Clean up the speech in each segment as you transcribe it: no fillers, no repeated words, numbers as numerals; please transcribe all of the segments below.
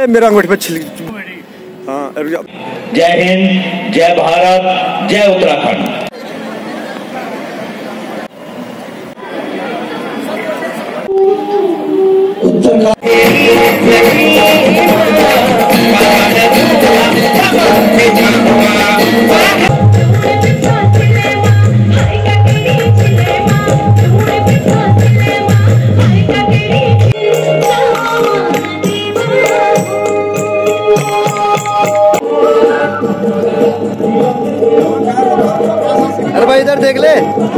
मेरा अंगूठे पे छिल। हाँ, जय हिंद, जय भारत, जय उत्तराखंड। अरे भाई इधर देख ले।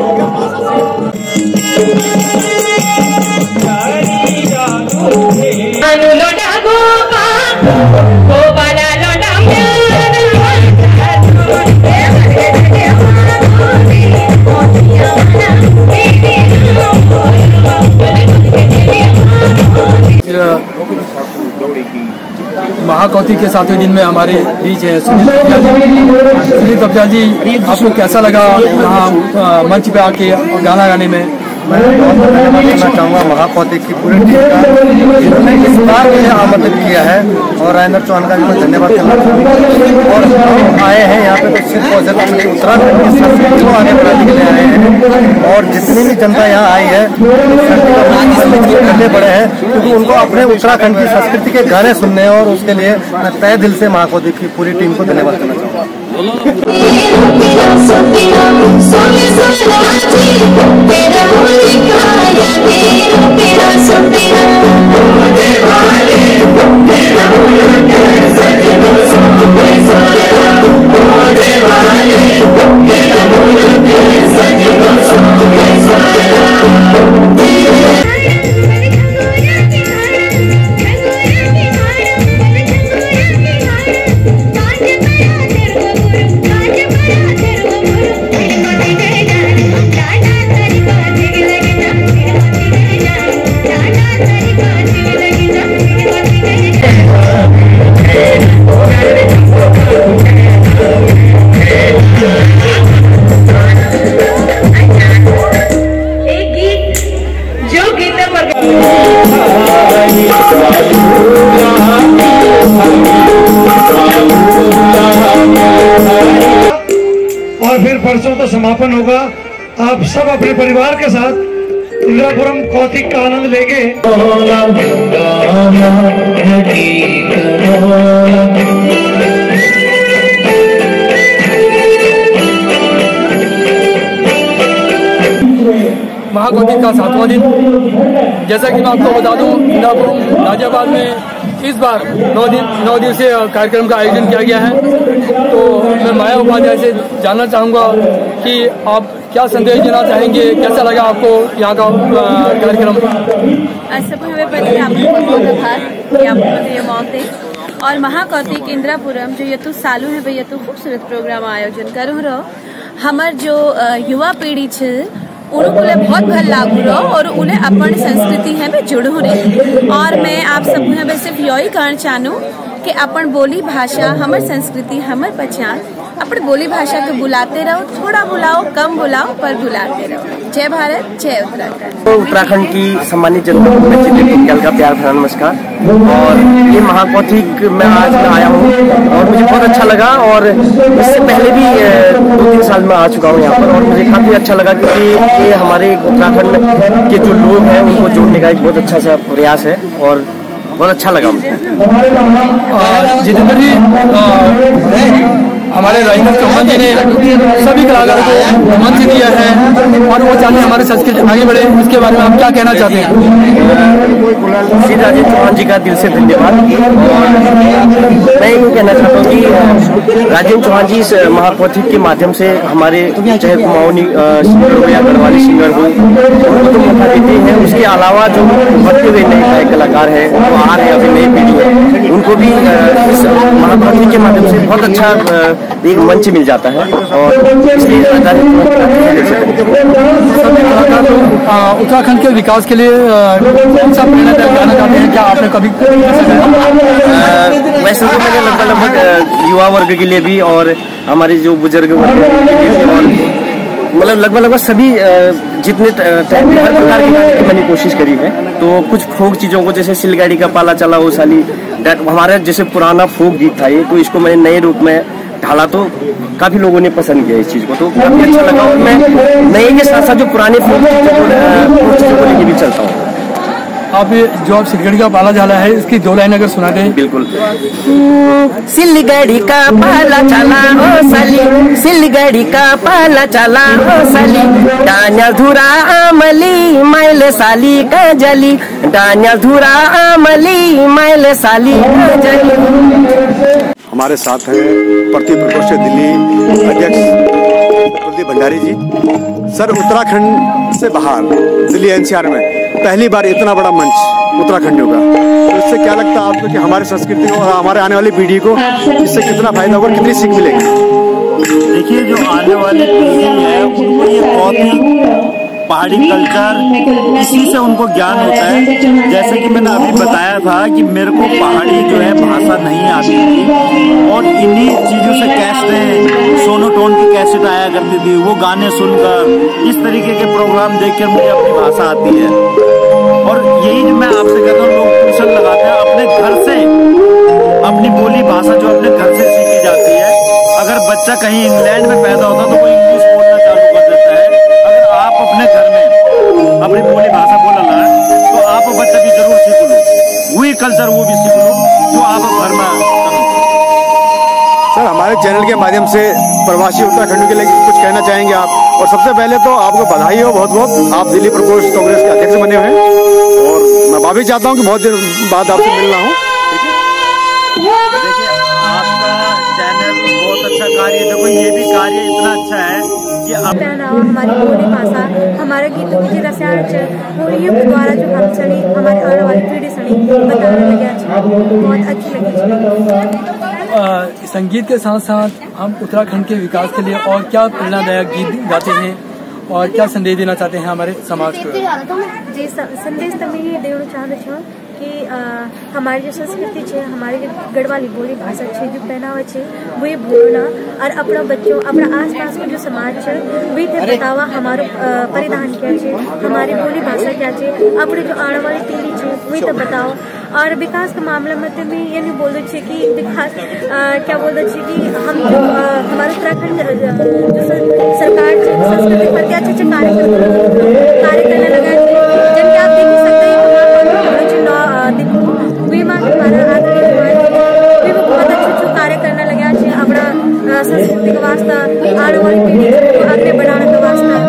महाकौती के 7वें दिन में हमारे बीच है सुनील कब्जा जी। आपको कैसा लगा यहाँ मंच पे आके गाना गाने में? मैं धन्यवाद देना चाहूँगा महाकौती की पूरी टीम का, जिन्होंने इस बार मुझे आमंत्रित किया है, और राजेंद्र चौहान का भी मैं धन्यवाद करना चाहूँगा। और हम आए हैं यहाँ पे तो सिर्फ और सिर्फ अपनी उत्तराखंड की संस्कृति को आगे बढ़ाने के लिए आए हैं। और जितनी भी जनता यहाँ आई है करने पड़े हैं, क्योंकि उनको अपने उत्तराखंड की संस्कृति के गाने सुनने हैं, और उसके लिए मैं तहे दिल से महाकौती की पूरी टीम को धन्यवाद करना चाहूँगा। और फिर परसों तो समापन होगा। आप सब अपने परिवार के साथ इंद्रापुरम कौतिक का आनंद लेंगे। महाकौतिक का 7वां दिन, जैसा कि मैं आपको बता दूं, इंद्रापुरम गाजियाबाद में इस बार 9 दिवसीय कार्यक्रम का आयोजन किया गया है। तो मैं माया उपाध्याय से जानना चाहूँगा कि आप क्या संदेश देना चाहेंगे, कैसा लगा आपको यहाँ का कार्यक्रम? सबको हमें पहले आपको बहुत आभार कि आप मुझे ये मौका दे। और महाकौतिक इंद्रापुरम जो ये तो सालू है ये तो खूबसूरत प्रोग्राम आयोजन करूँ रहो। हमार जो युवा पीढ़ी है उनको बहुत भल लागू रहो, और उन्हें अपनी संस्कृति है में जुड़ू रहे। और मैं आप सब सिर्फ यही कहना चाहूँ कि अपन बोली भाषा, हमार संस्कृति, हमार पहचान, अपने बोली भाषा को बुलाते रहो, थोड़ा बुलाओ, कम बुलाओ, पर बुलाते रहो। जय भारत, जय उत्तराखंड। तो उत्तराखंड की सम्मानित जनता को का प्यार भरा नमस्कार। और ये महाकौतिक मैं आज आया हूँ और मुझे बहुत अच्छा लगा। और इससे पहले भी 2-3 साल में आ चुका हूँ यहाँ पर, और मुझे काफी अच्छा लगा क्योंकि ये हमारे उत्तराखंड के जो लोग हैं उनको जोड़ने का एक बहुत अच्छा सा प्रयास है, और बहुत अच्छा लगा मुझे। जितेंद्र जी, हमारे राजेंद्र चौहान जी ने सभी कलाकारों को मंच दिया है और वो चाहते हैं हमारे संस्कृति आगे बढ़े, उसके बारे में आप क्या कहना चाहते हैं? श्री राजेंद्र चौहान जी का दिल से धन्यवाद। मैं यूँ कहना चाहता हूँ कि राजेंद्र चौहान जी इस महाकौतिक के माध्यम से हमारे चाहे कुमाऊनी सिंगर हो या गढ़वाली सिंगर हो, उनको तो मौका देते हैं। उसके अलावा जो बढ़ते हुए नए कलाकार हैं वो आ रहे हैं, अभी नई पीढ़ी है, उनको भी इस महाकौतिक के माध्यम से बहुत अच्छा एक मंच मिल जाता है। और इसलिए उत्तराखंड के विकास के लिए कौन सा प्रेरणादायक गाना गाते हैं? क्या आपने कभी वैसे तो मैंने लगभग युवा वर्ग के लिए भी और हमारे जो बुजुर्ग वर्ग के लिए और मतलब लगभग सभी जितने टाइप के हर प्रकार के गाने की मैंने कोशिश करी है। तो कुछ फोक चीज़ों को, जैसे सिलगाड़ी का पाला चला वो साली, हमारा जैसे पुराना फोक गीत था ये, तो इसको मैंने नए रूप में ढाला, तो काफी लोगों ने पसंद किया इस चीज को, तो काफी अच्छा लगा। और मैं नए के साथ साथ जो पुराने फोक चीजों को लेके भी चलता हूँ। आप जो आप सिलगड़ी का पाला झाला है, इसकी 2 लाइन अगर सुना दें। बिल्कुल। सिलगड़ी का पाला चला ओ साली, सिलगड़ी का पाला चला ओ साली, डान्या धुरा आमली माइल साली का जली, डान्या धुरा आमली माइल साली का जली। हमारे साथ हैं प्रति प्रकोष्ठ दिल्ली अध्यक्ष कुलदीप भंडारी जी। सर, उत्तराखंड से बाहर दिल्ली एनसीआर में पहली बार इतना बड़ा मंच उत्तराखंडियों का, तो इससे क्या लगता है आपको कि हमारी संस्कृति को और हमारे आने वाली पीढ़ी को इससे कितना फायदा होगा, कितनी सीख मिलेगी? देखिए, जो आने वाली पीढ़ी है उनको ये बहुत ही पहाड़ी कल्चर, इसी से उनको ज्ञान होता है। जैसे कि मैंने अभी बताया था कि मेरे को पहाड़ी जो है भाषा नहीं आती थी, और इन्हीं चीज़ों से कैसेटें, सोनोटोन की कैसेट आया करती थी, वो गाने सुनकर, इस तरीके के प्रोग्राम देखकर मुझे अपनी भाषा आती है। और यही जो मैं आपसे कहता हूँ, लोग ट्यूशन लगाते हैं अपने घर से, अपनी बोली भाषा जो अपने घर से सीखी जाती है। अगर बच्चा कहीं इंग्लैंड में पैदा होता तो वो इंग्लिश बोलना चालू कर देता है। अगर आप अपने घर में अपनी बोली भाषा बोलना है तो आप बच्चा भी जरूर सीख लो, वही कल्चर वो भी सीख लो जो आप घर में करो। सर, हमारे चैनल के माध्यम से प्रवासी उत्तराखंड के लिए कुछ कहना चाहेंगे आप? और सबसे पहले तो आपको बधाई हो बहुत बहुत, आप दिल्ली प्रकोष्ठ कांग्रेस के अध्यक्ष बने हुए हैं, और मैं भाभी चाहता हूँ कि बहुत देर बाद आपसे मिलना हूँ। देखिए, आपका चैनल बहुत अच्छा कार्य, देखो ये भी कार्य इतना अच्छा है कि हमारी बोली भाषा, हमारे गीतों की रसायन वो ये द्वारा जो हम सड़ी हमारी आने वाली पीढ़ी सड़ी बताने लगे, अच्छा बहुत अच्छी लगी। संगीत के साथ साथ हम उत्तराखंड के विकास के लिए और क्या प्रेरणादायक गीत गाते हैं और क्या संदेश देना चाहते हैं हमारे समाज को? जी, संदेश तो मैं ये देना चाहती हूँ कि हमारी जो संस्कृति है, हमारी जो गढ़वाली बोली भाषा है, जो पहनावा है, वो ये भूलना, और अपना बच्चों, अपना आसपास में जो समाज है वही थे बतावा हमारो परिधान क्या है, हमारी बोली भाषा क्या है, अपने जो आने वाली पीढ़ी है वही तो बताओ। और विकास के मामले में तो मैं ये नहीं बोल रही कि विकास क्या बोल रही कि हम जो हमारे उत्तराखंड जो सरकार संस्कृति पर क्या अच्छे कार्य करने लगा है, जब कि आप देख ही सकते हैं बहुत अच्छे कार्य करने लगे अपना संस्कृति का वास्ता, आने वाली पीढ़ी को आगे बढ़ाने का वास्ता।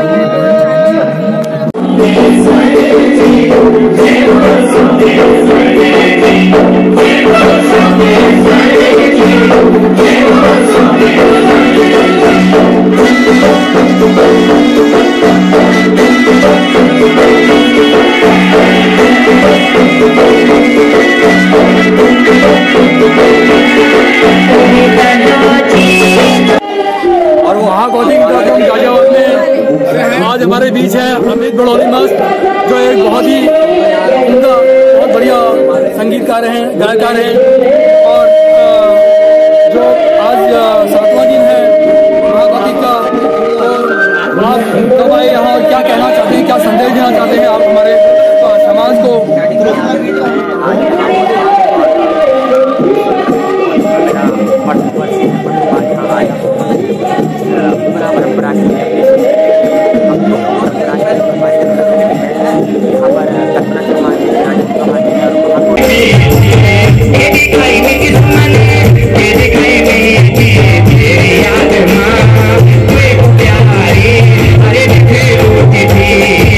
और वहाँ कोचिंग गाजियाबाद में आज हमारे बीच है अमित बड़ौली मस्त, जो एक बहुत ही उम्दा, बहुत बढ़िया संगीतकार हैं, गायकार हैं, और जो आज 7वां दिन है महाकोटिक का। और आप कब आए यहाँ, क्या कहना चाहते हैं, क्या संदेश देना चाहते हैं आप हमारे समाज को?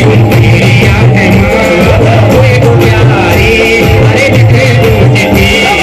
अरे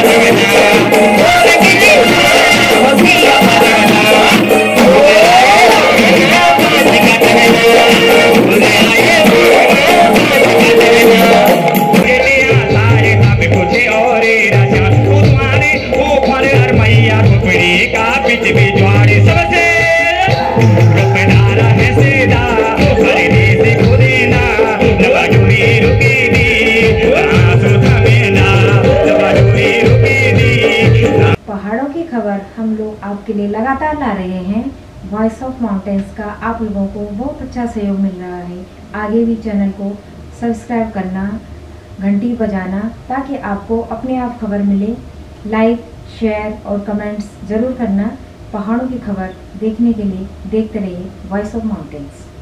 पहाड़ों की खबर हम लोग आपके लिए लगातार ला रहे हैं। वॉइस ऑफ माउंटेन्स का आप लोगों को बहुत अच्छा सहयोग मिल रहा है। आगे भी चैनल को सब्सक्राइब करना, घंटी बजाना, ताकि आपको अपने आप खबर मिले। लाइक, शेयर और कमेंट्स ज़रूर करना। पहाड़ों की खबर देखने के लिए देखते रहिए वॉइस ऑफ माउंटेन्स।